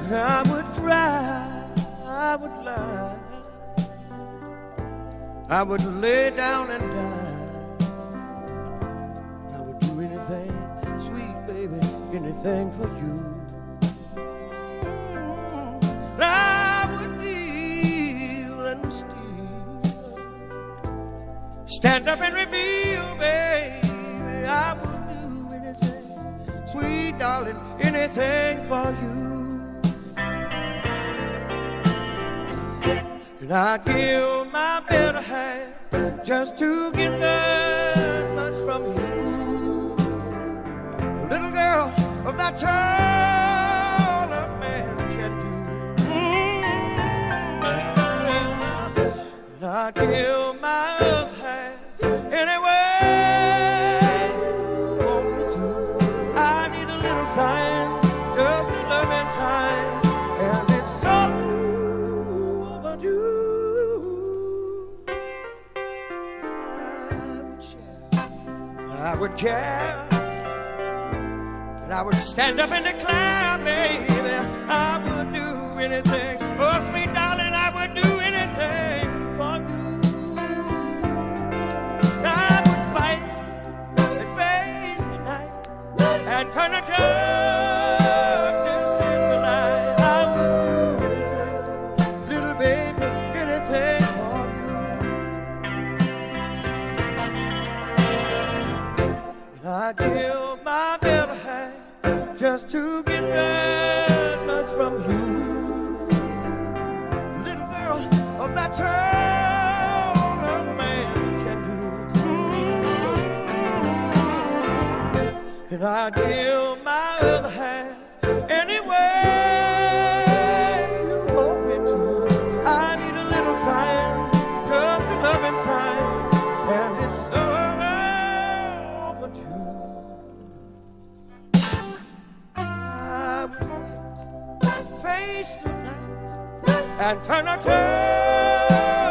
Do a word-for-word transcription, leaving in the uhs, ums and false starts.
I would cry, I would lie, I would lay down and die. I would do anything, sweet baby, anything for you. I would kneel and steal, stand up and reveal, baby, I would do anything, sweet darling, anything for you. And I'd give my better half just to get that much from you. Little girl of that all a man can do. Mm-hmm. And I'd give my other half anyway you want me to. I need a little sign, just a loving sign, and it's so overdue. I would care, and I would stand up and declare, baby, I would do anything. Oh, sweet darling, I would do anything for you. I would fight and face the night and turn the darkness into light. I would do anything, little baby, anything for you. I give my better half just to get that much from you. Little girl of that all a man can do. And I give my other half anyway you want me to. I need a little sign, just a loving sign, and it's so face the night and turn a turn.